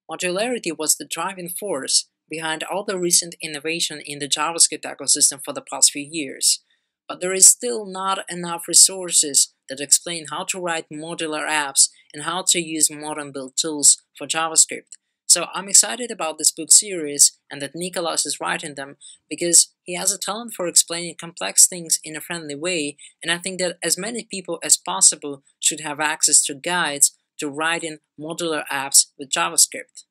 Modularity was the driving force behind all the recent innovation in the JavaScript ecosystem for the past few years. But there is still not enough resources that explain how to write modular apps and how to use modern build tools for JavaScript. So I'm excited about this book series and that Nicholas is writing them because he has a talent for explaining complex things in a friendly way, and I think that as many people as possible should have access to guides to writing modular apps with JavaScript.